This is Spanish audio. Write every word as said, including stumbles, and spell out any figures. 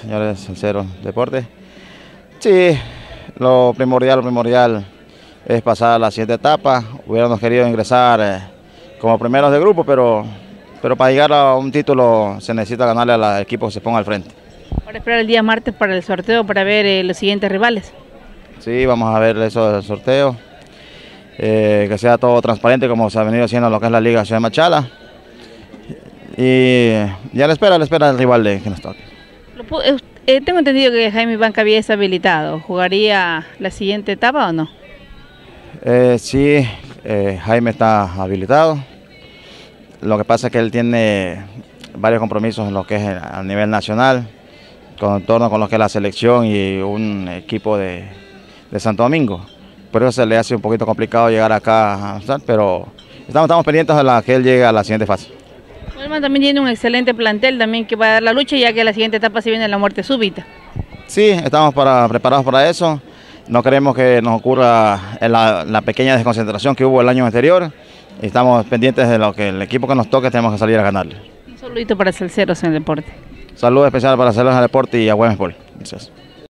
señores Salceros Deportes. Sí, lo primordial, lo primordial es pasar a la siguiente etapa. Hubiéramos querido ingresar eh, como primeros de grupo, pero, pero para llegar a un título se necesita ganarle al equipo que se ponga al frente. Ahora esperar el día martes para el sorteo para ver eh, los siguientes rivales. Sí, vamos a ver eso del sorteo, eh, que sea todo transparente como se ha venido haciendo lo que es la Liga Ciudad de Machala. Y ya le espera, le espera el rival de que nos toque. Eh, tengo entendido que Jaime Bancavía es habilitado. ¿Jugaría la siguiente etapa o no? Eh, sí, eh, Jaime está habilitado. Lo que pasa es que él tiene varios compromisos en lo que es a nivel nacional, con en torno con lo que es la selección y un equipo de, de Santo Domingo. Por eso se le hace un poquito complicado llegar acá, pero estamos, estamos pendientes de la, que él llegue a la siguiente fase. Walman también tiene un excelente plantel también que va a dar la lucha, ya que la siguiente etapa se viene la muerte súbita. Sí, estamos para, preparados para eso. No queremos que nos ocurra la, la pequeña desconcentración que hubo el año anterior. Estamos pendientes de lo que el equipo que nos toque tenemos que salir a ganarle. Un saludito para Salceros en el deporte. Saludos especiales para Salceros en el deporte y a Güemes Pol. Gracias.